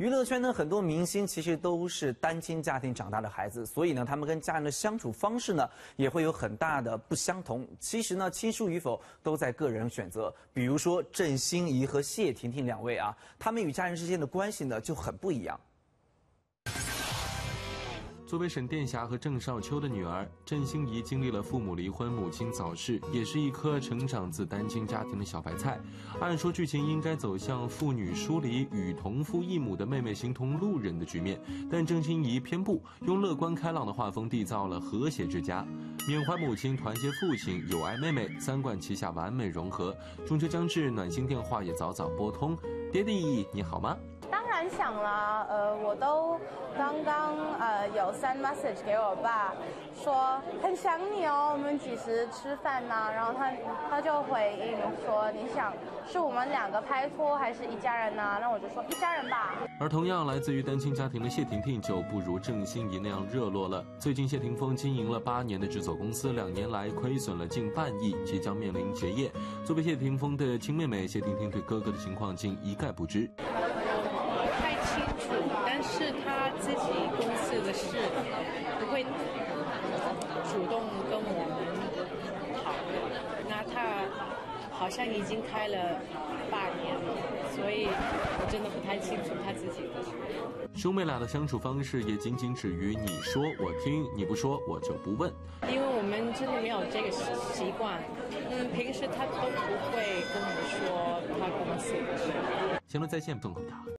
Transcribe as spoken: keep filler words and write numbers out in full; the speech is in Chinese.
娱乐圈呢，很多明星其实都是单亲家庭长大的孩子，所以呢，他们跟家人的相处方式呢，也会有很大的不相同。其实呢，亲疏与否都在个人选择。比如说郑欣宜和谢婷婷两位啊，他们与家人之间的关系呢就很不一样。 作为沈殿霞和郑少秋的女儿，郑欣宜经历了父母离婚、母亲早逝，也是一颗成长自单亲家庭的小白菜。按说剧情应该走向父女疏离与同父异母的妹妹形同路人的局面，但郑欣宜偏不，用乐观开朗的画风缔造了和谐之家，缅怀母亲、团结父亲、友爱妹妹，三观齐下完美融合。中秋将至，暖心电话也早早拨通，爹地你好吗？ 当然想啦，呃，我都刚刚呃有 send message 给我爸，说很想你哦，我们几时吃饭呢？然后他他就回应说，你想是我们两个拍拖还是一家人呢？那我就说一家人吧。 而同样来自于单亲家庭的谢婷婷就不如郑欣宜那样热络了。最近谢霆锋经营了八年的制作公司，两年来亏损了近半亿，即将面临结业。作为谢霆锋的亲妹妹，谢婷婷对哥哥的情况竟一概不知。 但是他自己公司的事不会主动跟我们讨论，那他好像已经开了八年了，所以我真的不太清楚他自己的事。 兄妹俩的相处方式也仅仅止于你说我听，你不说我就不问， 因为我们真的没有这个习惯。嗯，平时他都不会跟我说他公司的事。 新闻在线综合答。